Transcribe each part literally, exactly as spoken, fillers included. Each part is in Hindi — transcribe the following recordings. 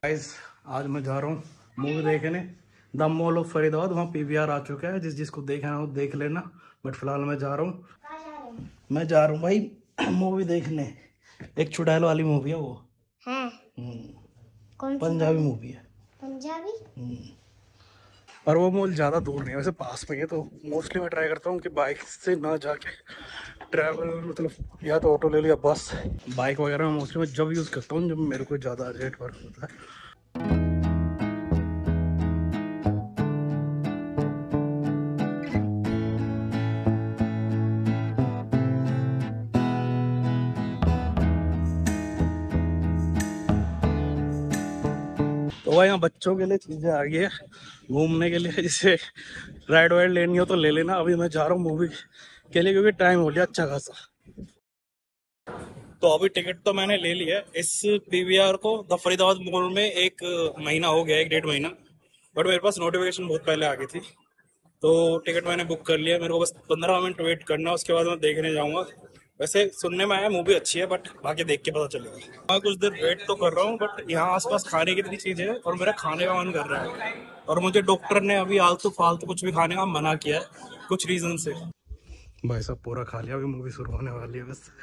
गाइस आज मैं जा रहा हूँ मूवी देखने द मॉल ऑफ फरीदाबाद। वहाँ पीवीआर आ चुका है, जिस जिसको देखना है वो देख लेना। बट फिलहाल मैं जा रहा हूँ मैं जा रहा हूँ भाई मूवी देखने। एक चुड़ैल वाली मूवी है वो। हाँ। कौन पंजाबी मूवी है। पंजाबी। और वो मॉल ज़्यादा दूर नहीं है, वैसे पास में है, तो मोस्टली मैं ट्राई करता हूँ कि बाइक से ना जाके ट्रैवल मतलब या तो ऑटो ले लो या बस। बाइक वगैरह में मोस्टली मैं जब यूज़ करता हूँ जब मेरे को ज़्यादा अर्जेंट वर्क होता है। तो वह यहाँ बच्चों के लिए चीजें आ गई है घूमने के लिए, जैसे राइड वाइड लेनी हो तो ले लेना। अभी मैं जा रहा हूँ मूवी के लिए क्योंकि टाइम हो गया अच्छा खासा। तो अभी टिकट तो मैंने ले लिया है इस पीवीआर को द फरीदाबाद मॉल में। एक महीना हो गया, एक डेढ़ महीना, बट मेरे पास नोटिफिकेशन बहुत पहले आ गई थी, तो टिकट मैंने बुक कर लिया। मेरे को बस पंद्रह मिनट वेट करना, उसके बाद मैं देखने जाऊंगा। वैसे सुनने में आया मूवी अच्छी है, बट बाकी देख के पता चलेगा। मैं कुछ देर वेट तो कर रहा हूँ, बट यहाँ आसपास खाने की इतनी चीजें है और मेरा खाने का मन कर रहा है, और मुझे डॉक्टर ने अभी आलतू फालतू कुछ भी खाने का मना किया है कुछ रीजन से। भाई साहब पूरा खा लिया, अभी मूवी शुरू होने वाली है बस।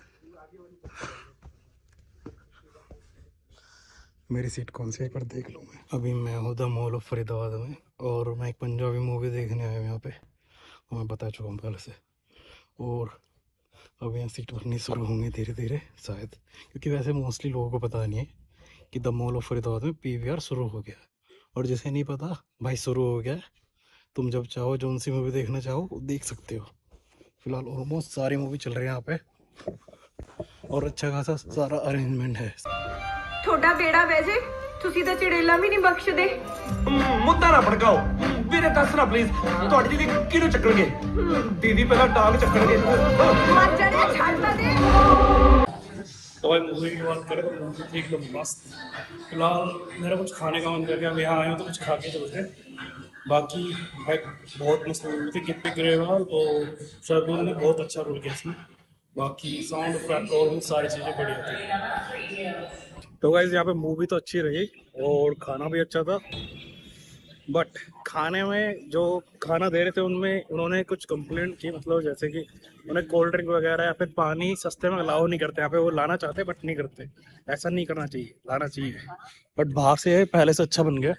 मेरी सीट कौन सी है पर देख लूँ मैं। अभी मैं हूँ द मॉल ऑफ फरीदाबाद में, और मैं एक पंजाबी मूवी देखने आया हूँ यहाँ पे, मैं बता चुका हूँ पहले से। और अब यहाँ सीट भरनी शुरू होंगी धीरे धीरे शायद, क्योंकि वैसे मोस्टली लोगों को पता नहीं है कि द मॉल ऑफ फरीदाबाद में पीवीआर शुरू हो गया है। और जिसे नहीं पता भाई शुरू हो गया है, तुम जब चाहो जो सी मूवी देखना चाहो देख सकते हो। फिलहाल ऑलमोस्ट सारी मूवी चल रही है यहाँ पे, और अच्छा खासा सारा अरेंजमेंट है। थोड़ा बेड़ा वैसे ਤੁਸੀਂ ਤਾਂ ਚੜੇਲਾ ਵੀ ਨਹੀਂ ਬਖਸ਼ਦੇ। ਮੁੱਦਾ ਨਾ ਭੜਕਾਓ ਵੀਰੇ, ਦੱਸਣਾ ਪਲੀਜ਼ ਤੁਹਾਡੀ ਦੀਦੀ ਕਿਹਨੂੰ ਚੱਕਣਗੇ? ਦੀਦੀ ਪਹਿਲਾਂ ਡਾਂਗ ਚੱਕਣਗੇ। ਮਰ ਜਾਣਿਆ ਛੱਡਦਾ ਦੇ। तो भाई मूवी की बात करें तो मूवी थी एकदम मस्त। फिलहाल मेरा कुछ खाने का मन कर गया, अब यहाँ आए हो तो कुछ खा के चलते हैं। बाकी भाई बहुत मस्त मूवी थी। गिप्पी ग्रेवाल और शार्दुल ने बहुत अच्छा रोल किया इसमें। बाकी साउंड इफेक्ट और भी सारी चीज़ें बढ़िया थी। तो गाइस यहाँ पे मूवी तो अच्छी रही और खाना भी अच्छा था, बट खाने में जो खाना दे रहे थे उनमें उन्होंने कुछ कंप्लेंट की, मतलब जैसे कि उन्हें कोल्ड ड्रिंक वगैरह या फिर पानी सस्ते में अलाउ नहीं करते। यहाँ पे वो लाना चाहते बट नहीं करते। ऐसा नहीं करना चाहिए, लाना चाहिए। बट बाहर से पहले से अच्छा बन गया।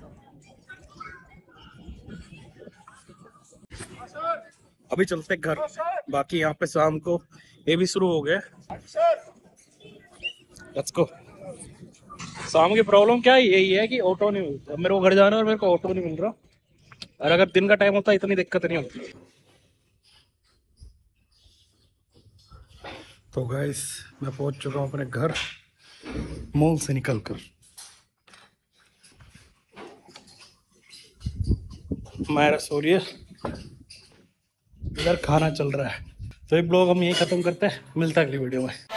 अभी चलते घर, बाकी यहाँ पे शाम को ये भी शुरू हो गया। Let's go. शाम की प्रॉब्लम क्या है, यही है कि ऑटो नहीं मिलता। मेरे को घर जाना और मेरे को ऑटो नहीं मिल रहा, और अगर दिन का टाइम होता इतनी दिक्कत नहीं होती। तो गाइस मैं पहुंच चुका हूं अपने घर मॉल से निकलकर। मैं रसोई इधर खाना चल रहा है। तो ये ब्लॉग हम यही खत्म करते हैं, मिलता है अगली वीडियो में।